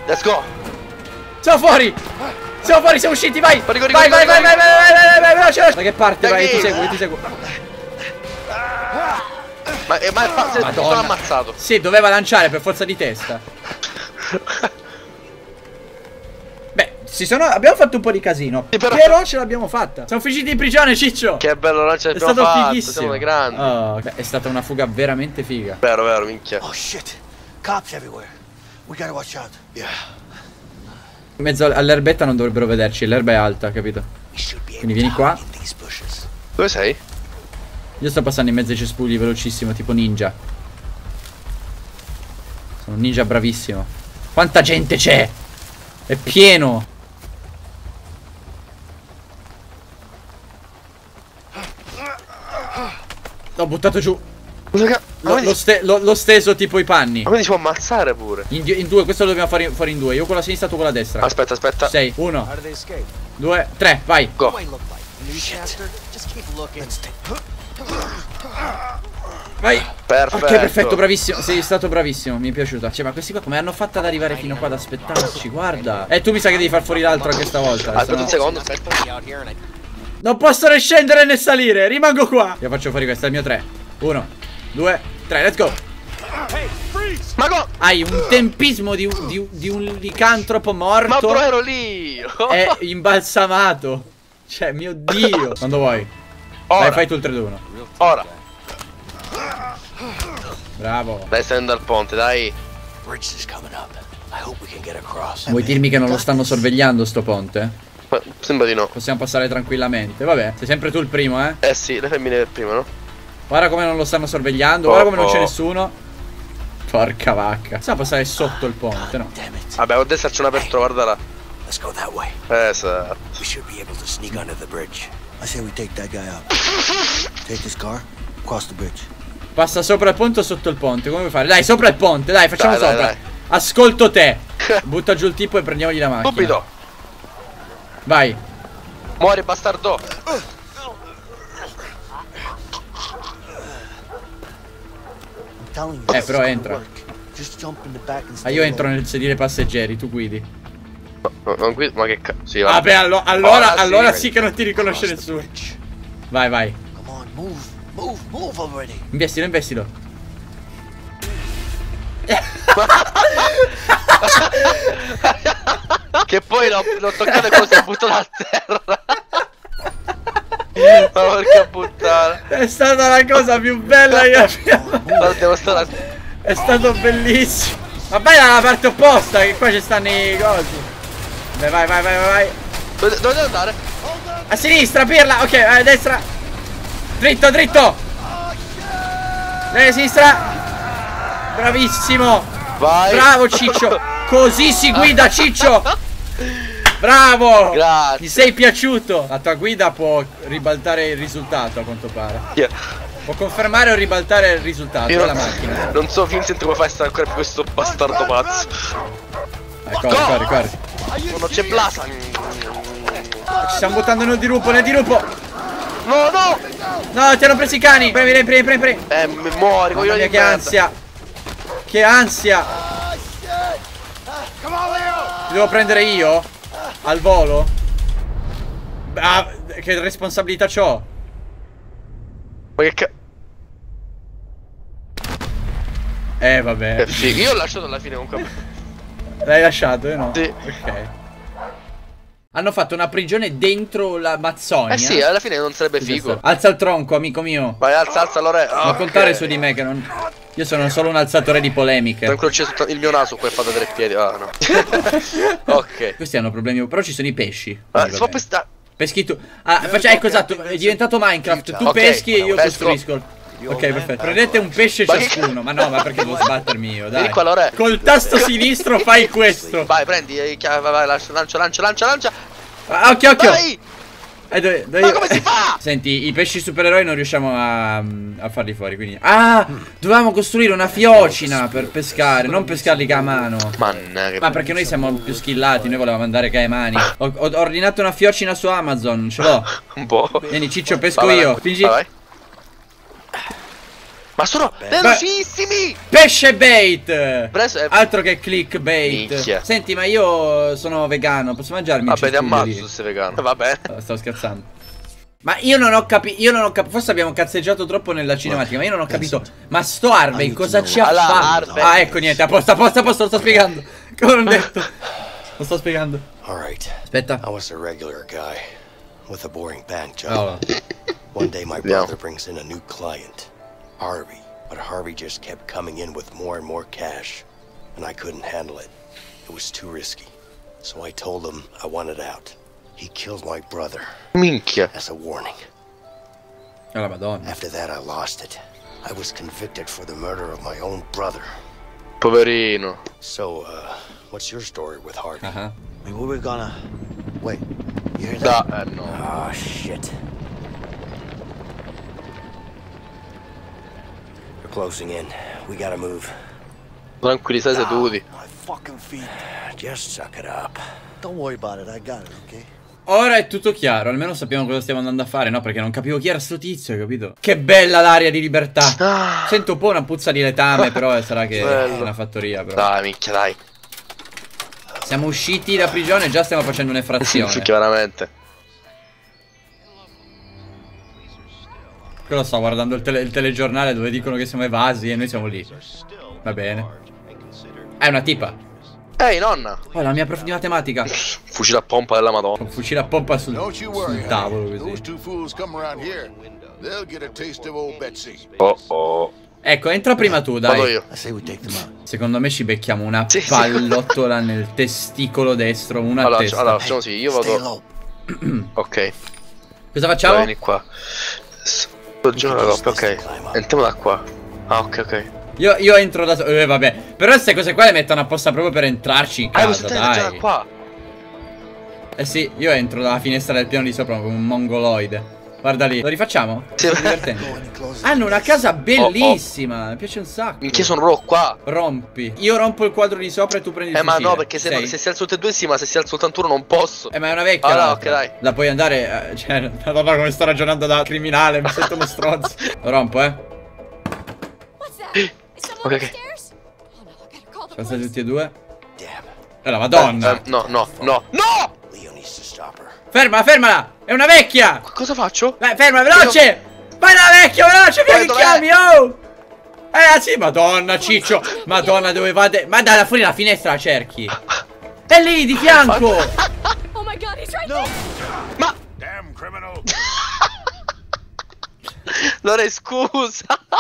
Let's go. Siamo fuori! Siamo fuori, siamo usciti, vai! Vai, Corri, vai, vai, corri, vai, vai, vai, vai, veloce, veloce! Da che parte Da vai? chi? Ti seguo, ti seguo. Ma mi sono ammazzato. Sì, doveva lanciare per forza di testa. Beh, abbiamo fatto un po' di casino. Sì, però ce l'abbiamo fatta. Siamo fuggiti in prigione, Ciccio. Che bello lancia È stato fighissimo. Siamo dei grandi. Oh, è stata una fuga veramente figa. Vero, vero, minchia. Oh shit. Cops everywhere. We gotta watch out. Yeah. In mezzo all'erbetta non dovrebbero vederci. L'erba è alta, capito? Quindi vieni qua. Dove sei? Io sto passando in mezzo ai cespugli velocissimo, tipo ninja. Sono un ninja bravissimo. Quanta gente c'è? È pieno. L'ho buttato giù. L'ho steso tipo i panni. Ma quindi si può ammazzare pure. In due, questo lo dobbiamo fare fuori in due. Io con la sinistra, tu con la destra. Aspetta, aspetta. 6, 1, 2, 3, vai. Go. Vai. Perfetto. Ok, perfetto, bravissimo. Sei stato bravissimo, mi è piaciuta. Cioè, ma questi qua come hanno fatto ad arrivare fino qua ad aspettarci? Guarda. Tu mi sa che devi far fuori l'altro anche stavolta. Aspetta un secondo, aspetta. Non posso né scendere né salire. Rimango qua. Io faccio fuori questo, è il mio 3. 1, 2, 3, let's go. Ma go! Hai un tempismo di un licantropo morto. Ma bro, ero lì. È imbalsamato. Cioè, mio Dio. Quando vuoi. Ora. Dai, fai tu il 3-2-1. Ora. Bravo. Dai, stai andando al ponte, dai. Vuoi dirmi che non lo stanno sorvegliando sto ponte? Ma sembra di no. Possiamo passare tranquillamente. Vabbè, sei sempre tu il primo, eh? Eh sì, le femmine del primo, no? Guarda come non lo stanno sorvegliando. Guarda come non c'è nessuno. Porca vacca. Possiamo passare sotto il ponte, no? Vabbè, a destra c'è un aperto, guarda là. Let's go that way. Esatto. We should be able to sneak under the bridge. I say we take that guy out. Take his car, cross the bridge. Passa sopra il ponte o sotto il ponte? Come vuoi fare? Dai, sopra il ponte, dai, facciamo Dai, sopra. dai. Ascolto te. Butta giù il tipo e prendiamogli la macchina. Subito. Vai. Muori, bastardo. Però entra. Ah, io entro nel sedile passeggeri, tu guidi. No, non guido, ma che cazzo. Sì, Vabbè, Ora allora sì. sì che non ti riconosce nessuno. Vai, vai. Come on, move already. Investilo, investilo. Che poi l'ho toccato e così ho buttato a terra. Ma porca puttana. È stata la cosa più bella che abbiamo. Devo stare. È stato bellissimo. Ma vai dalla parte opposta, che qua ci stanno i cosi. Vai, vai, vai, vai, vai. Dove devo andare? A sinistra, pirla. Ok, a destra. Dritto, dritto. A sinistra. Bravissimo. Vai. Bravo Ciccio. Così si guida, Ciccio. Bravo. Grazie. Ti sei piaciuto. La tua guida può ribaltare il risultato, a quanto pare. Yeah. Può confermare o ribaltare il risultato della macchina. Non so Vincent come fai a stare ancora più questo bastardo pazzo. Corri, corri, corri. Non c'è Blasa. Ci stiamo buttando nel dirupo, nel dirupo. No, no. No, ti hanno preso i cani. Premi, premi, premi, premi. Mi muori, Mamma mia, che ansia. Che ansia. Ti devo prendere io? Al volo? Ah, che responsabilità c'ho? Ma che cazzo. Vabbè. Che figo. Io ho lasciato alla fine comunque. L'hai lasciato, io no? Sì. Ok. Hanno fatto una prigione dentro l'Amazzonia. Eh sì, alla fine non sarebbe figo. Alza il tronco, amico mio. Vai, alza, alza, allora. Non contare su di me che non... Io sono solo un alzatore di polemiche. Tranquillo, c'è il mio naso qua è fatto 3 piedi. Ah, no. Ok. Questi hanno problemi, però ci sono i pesci. Si può pescare. Peschi tu. Ah, ecco, esatto, è diventato Minecraft. Tu Ok, peschi e io pesco. costruisco. Ok, perfetto. Prendete un pesce Ma che ciascuno. Ma no, ma perché devo sbattermi io, dai. Vieni qua, Lore. Col tasto sinistro fai questo. Vai, prendi, vai, lancia, lancia. Ah, occhio, occhio. Vai! Dove Ma come si fa? Senti, i pesci supereroi non riusciamo a farli fuori, quindi... Ah, dovevamo costruire una fiocina per pescare, non pescarli a mano. Mannaggia. Ma perché noi siamo più skillati, noi volevamo andare a mani. Ho ordinato una fiocina su Amazon, ce l'ho. Un po'. Vieni Ciccio, pesco Vai, io. vai. Spingi. Vai. Ma sono velocissimi! Pesce bait! Preso, Altro che clickbait. Minchia. Senti, ma io sono vegano, posso mangiarmi? Vabbè, ti ammazzo lì? se sei vegano. Va bene. Stavo scherzando. Ma io non ho capito, forse abbiamo cazzeggiato troppo nella cinematica, ma io non ho capito. Ma sto Harvey cosa ci ha fatto? Ah, ecco, niente, a posto, lo sto spiegando. Come ho detto. Lo sto spiegando. Alright. Aspetta. I was a regular guy with a boring bank job. Oh. One day my brother brings in a new client, Harvey. But Harvey just kept coming in with more and more cash, and I couldn't handle it. It was too risky. So I told him I wanted out. He killed my brother. Minchia. As a warning. Oh la Madonna. After that I lost it. I was convicted for the murder of my own brother. Poverino. So, what's your story with Harvey? Uh-huh. I mean, we were gonna... Wait, you hear that? No. Oh, shit. We're closing in. We gotta move. Tranquilli, stai seduti. My fucking feet. Just suck it up. Don't worry about it, I got it, okay? Ora è tutto chiaro, almeno sappiamo cosa stiamo andando a fare, no? Perché non capivo chi era sto tizio, hai capito? Che bella l'aria di libertà. Sento un po' una puzza di letame, però sarà che è una fattoria, però. Dai, minchia, dai. Siamo usciti da prigione e già stiamo facendo un'effrazione. Chiaramente. Quello sto guardando il telegiornale dove dicono che siamo evasi e noi siamo lì. Va bene. È una tipa. Ehi, nonna. Oh, la mia prof di matematica. Fucile a pompa della Madonna. Un fucile a pompa sul tavolo così. Oh. Ecco, entra prima tu, dai. Vado io. Secondo me ci becchiamo una pallottola nel testicolo destro, una a testa. Allora, facciamo così, io vado. Ok. Cosa facciamo? Vieni qua. Ok. Entriamo da qua. Ah, ok. Io entro da solo. Vabbè. Però queste cose qua le mettono apposta proprio per entrarci in casa, dai. Da qua. Eh sì, io entro dalla finestra del piano di sopra come un mongoloide. Guarda lì. Lo rifacciamo? Sì. È divertente. Hanno una casa bellissima. Mi piace un sacco. Minchia, sono qua. Rompi. Io rompo il quadro di sopra e tu prendi il fucile. Ma no, perché se si alza tutte e due sì, ma se si alza soltanto uno non posso. Ma è una vecchia. Allora, ok, dai. La puoi andare. Cioè, madonna come sto ragionando da criminale. Mi sento uno stronzo. Lo rompo, Ok. Sono stati tutti e due. E la Madonna. No. Fermala. È una vecchia. Cosa faccio? Vai, ferma, veloce. Vai la vecchia, veloce. Via che chiami, oh. Sì, Madonna, ciccio. Madonna, dove vade? Ma dai, da fuori la finestra la cerchi. È lì, di fianco. Oh my god, he's right there. Ma Damn criminal. Lore, scusa.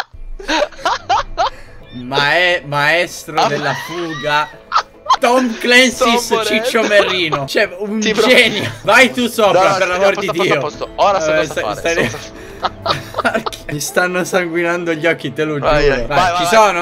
Maestro della fuga Tom Clancy's Ciccio Merrino. Cioè un genio. Vai tu sopra, per l'amor di Dio. Ora so cosa fare. Mi stanno sanguinando gli occhi, te lo giuro. Vai, ci sono,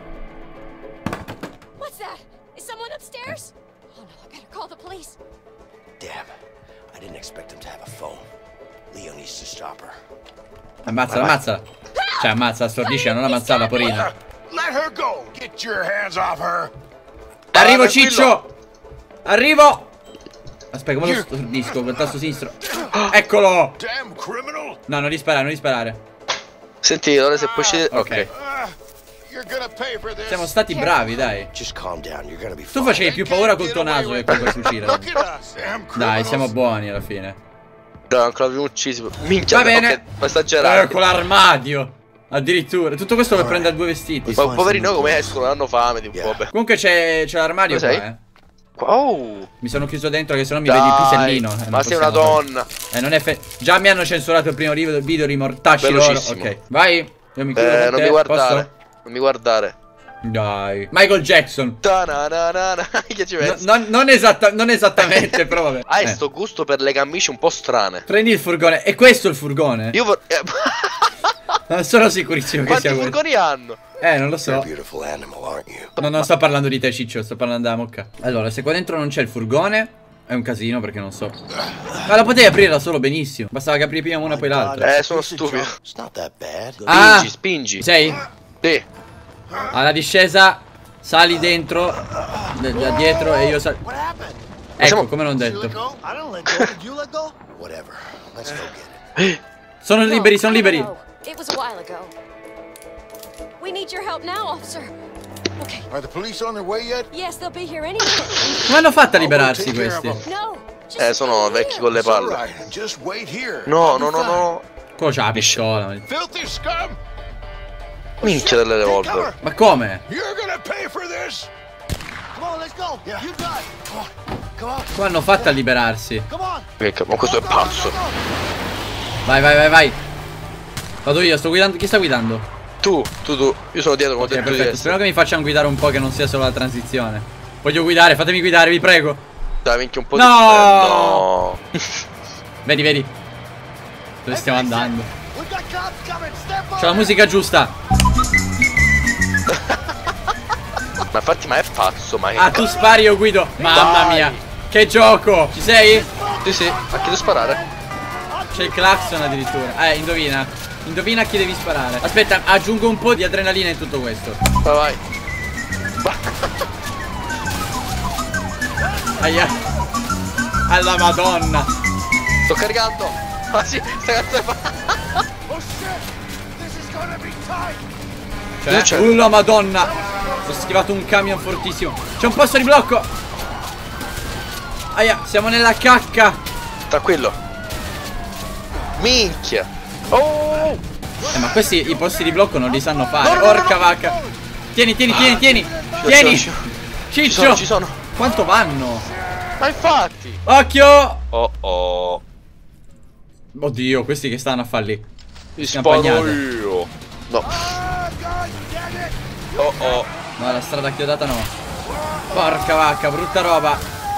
What's that? Is someone upstairs? Oh no, I gotta call the police. Damn, I didn't expect him to have a phone. Leo needs to stop her. Ammazzala. Cioè ammazza, stordisce, non ammazzarla, porina. Let her go. Get your hands off her. Arrivo, Ciccio. Arrivo. Aspetta, come lo stordisco col tasto sinistro. Eccolo. Damn criminal. No, non disparare. Senti, ora se puoi scendere. Ok. You're gonna pay for this. Siamo stati bravi, dai. Just calm down, you're gonna be Tu fine. facevi più paura col tuo naso che con quel fucile. Look at us. Damn criminals. Dai, siamo buoni alla fine. No, ancora abbiamo ucciso. Minchia, Va bene. Okay, ma esagerare. Con l'armadio. Addirittura. Tutto questo per prendere due vestiti. Ma poverino come escono, hanno fame di un po'. Comunque c'è l'armadio qua, Oh. Mi sono chiuso dentro che sennò mi vedi il pisellino. Ma sei una donna. Non è già mi hanno censurato il primo video di mortacci loro. Ok, vai. Io mi chiudo con non te. mi guardare. Posso? Non mi guardare. Dai. Michael Jackson. Che ci pensi? Non esattamente, però vabbè. Hai sto gusto per le camicie un po' strane. Prendi il furgone. È questo il furgone? Io non sono sicurissimo che sia questo. Quanti furgoni hanno? Non lo so. Non sto parlando di te, Ciccio, sto parlando della mocca. Allora, se qua dentro non c'è il furgone, è un casino perché non so. Ma la potevi aprire da solo benissimo. Bastava che apri prima una poi l'altra. Sono stupido. Spingi. Sei? Sì. Alla discesa, sali dentro da dietro e io salgo. Ecco, come non detto. Whatever. Let's go get it. Sono liberi, sono liberi. It was a while ago. We need your help now, officer. Okay. Are the police on their way yet? Yes, they'll be here any minute. Come hanno fatto a liberarsi questi? No. Just sono stay vecchi here. con le It's all palle. right. Just wait here. No, I'll be no, no, fine. no. Quello c'ha la pistola. Filthy scum! Minchia delle revolver. Ma come? You're gonna pay for this! Come on, let's go! Yeah. You got it! Come on, come on, Come hanno fatto a liberarsi? come on! Ma questo è pazzo. Vai, vai, vai, vai. Vado io, sto guidando. Chi sta guidando? Tu. Io sono dietro, come ho Ok, detto di perfetto. essere. Spero che mi facciano guidare un po', che non sia solo la transizione. Voglio guidare, fatemi guidare, vi prego. Dai, minchia un po' No! No! Vedi, vedi. Dove stiamo andando? We got cops coming! Step C'ho la musica giusta. Ma infatti, ma è pazzo, ma che Ah, tu spari, io guido. Mamma Vai. mia. Che gioco. Ci sei? Sì, sì, a chi devo sparare? C'è il clacson addirittura. Indovina. Indovina a chi devi sparare. Aspetta, aggiungo un po' di adrenalina in tutto questo. Vai. Aia. Alla madonna. Sto caricando. Ah sì, sta cazzo è Oh shit! This is gonna be tight! Cioè, c'è? la madonna. Ho schivato un camion fortissimo. C'è un posto di blocco. Aia, siamo nella cacca. Tranquillo. Minchia. Oh! Ma questi i posti di blocco non li sanno fare. No, no, no, Porca no. vacca. Tieni, tieni, tieni, tieni. Ci Tieni. sono. Ciccio. Ci sono. Quanto vanno? Ma infatti. Occhio. Oh. Oddio, questi che stanno a fare lì. Ti Scampagnate. sparo io. No. Oh, God damn it! Oh. No, la strada chiodata no. Porca vacca, brutta roba.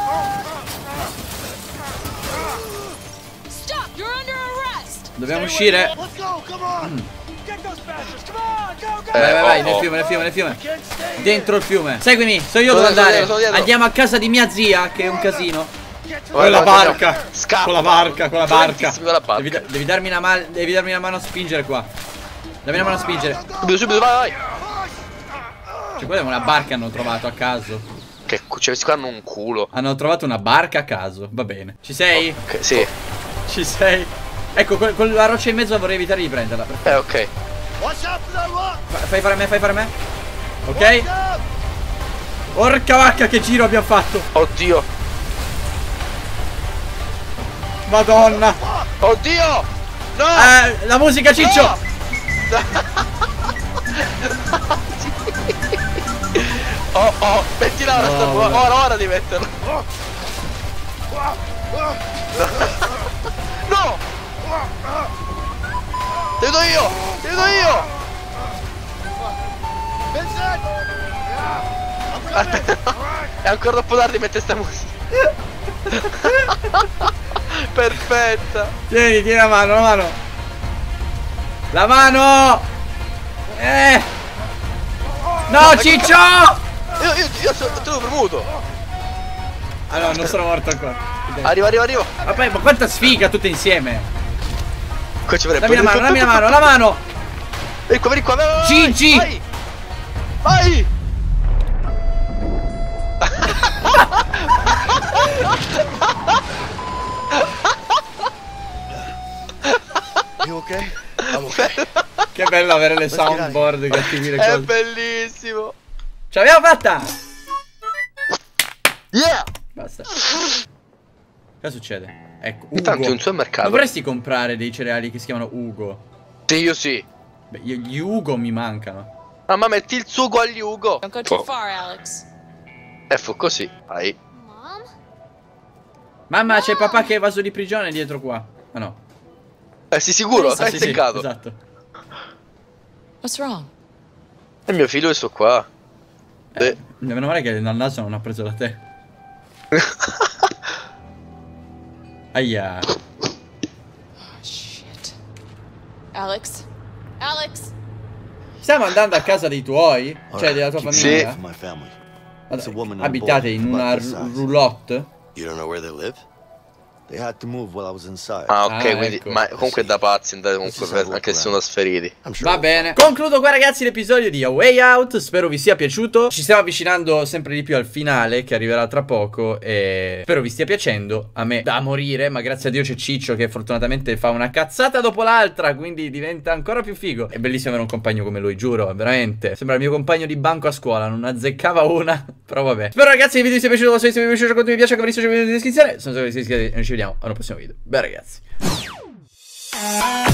Stop! You're under arrest. Dobbiamo uscire. Let's go! Come on! Get those bastards! Come on! Go, go! Vai, vai, vai, nel oh. fiume, nel fiume, nel fiume. Can't stay Dentro il fiume. Seguimi, so io dove Sono andare. dietro, sono dietro. Andiamo a casa di mia zia, che è un casino. Get to Con la Vai, barca. Scappa. Con la barca, con la barca. Violentissimi con la barca. Devi darmi una mano a spingere qua. Dammi una mano a spingere. Subito, vai. Cioè, quella è una barca hanno trovato a caso. Che cioè, questi qua hanno un culo. Hanno trovato una barca a caso. Va bene. Ci sei? Ok, sì. Ci sei? Ecco, con la roccia in mezzo vorrei evitare di prenderla. Ok. Watch out for that rock! Fai fare a me, fai fare a me. Ok? Porca vacca, che giro abbiamo fatto. Oddio. Madonna. Oddio. No. La musica, Ciccio. Oh. Mettila ora, No, ora di metterlo. No. Te lo do io. Vincent! Aspetta. È ancora troppo tardi mettere sta musica. Perfetta. Tieni la mano, la mano. La mano. No, Ciccio. Io te l'ho premuto. Ah no, non sono morto ancora. Arrivo. Ma poi, ma quanta sfiga tutte insieme. Qua ci vorrebbe. Dammi la mano, la mano. Vieni qua, vai. Gigi. Vai. You okay? I'm okay. Che bello avere le soundboard che attivi le È cose. bellissimo. Ce l'abbiamo fatta. Yeah. Basta. Cosa succede? Ecco, Ugo. Intanto in un supermercato. Dovresti comprare dei cereali che si chiamano Ugo. Sì, io sì. Beh, gli Ugo mi mancano. Mamma, metti il sugo agli Ugo. Don't go too far, Alex. Fu così. Vai. Mom? Mamma, c'è papà che è evaso di prigione dietro qua. Ah no. Sì, sicuro, Ah, hai sì, seccato. esatto. What's wrong? È mio figlio questo qua. Meno male che il naso non ha preso da te. Aia. Oh, shit. Alex? Alex? Stiamo andando a casa dei tuoi? Cioè della tua Sì. famiglia? My family. Vabbè, abitate in una roulotte? You don't know where they live? They had to move while I was inside. Ah, ok, quindi, ecco. ma comunque da pazzi, comunque, anche se sono sferiti. Va bene. Concludo qua ragazzi l'episodio di A Way Out. Spero vi sia piaciuto. Ci stiamo avvicinando sempre di più al finale, che arriverà tra poco, e spero vi stia piacendo. A me da morire, ma grazie a Dio c'è Ciccio che fortunatamente fa una cazzata dopo l'altra, quindi diventa ancora più figo. È bellissimo avere un compagno come lui, giuro, veramente. Sembra il mio compagno di banco a scuola, non azzeccava una. Però vabbè. Spero ragazzi che il video vi sia piaciuto. Se vi è piaciuto, quanto mi piace, che vi sia in descrizione. Sono sicuro che siete iscritti. Noi ci vediamo al prossimo video. Beh ragazzi.